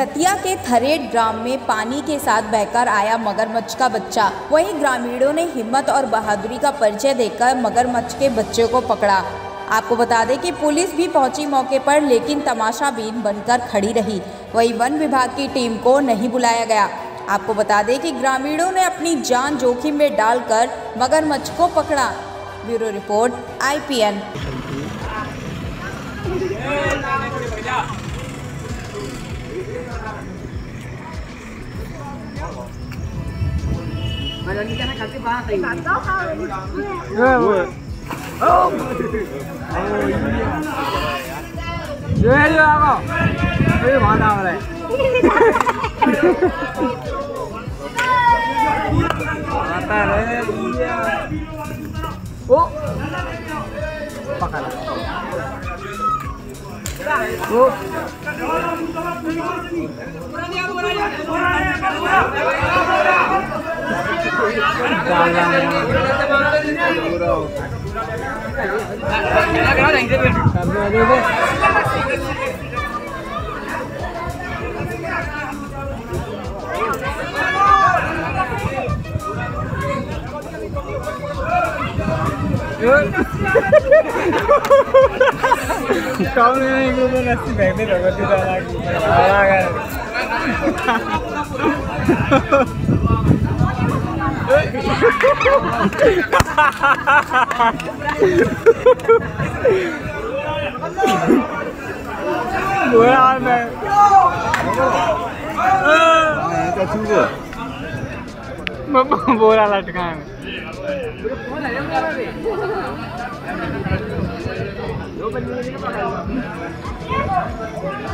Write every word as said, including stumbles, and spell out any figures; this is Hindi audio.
दतिया के थरेड ग्राम में पानी के साथ बहकर आया मगरमच्छ का बच्चा। वहीं ग्रामीणों ने हिम्मत और बहादुरी का परिचय देकर मगरमच्छ के बच्चे को पकड़ा। आपको बता दें कि पुलिस भी पहुंची मौके पर, लेकिन तमाशाबीन बनकर खड़ी रही। वहीं वन विभाग की टीम को नहीं बुलाया गया। आपको बता दें कि ग्रामीणों ने अपनी जान जोखिम में डालकर मगरमच्छ को पकड़ा। Bureau report I P N. Kau ni ibu tu nasi beg ni dah tidak lagi. Ayah kan. Dua anak. Ah, kau cuba. Mama bola latkan. दो बंदे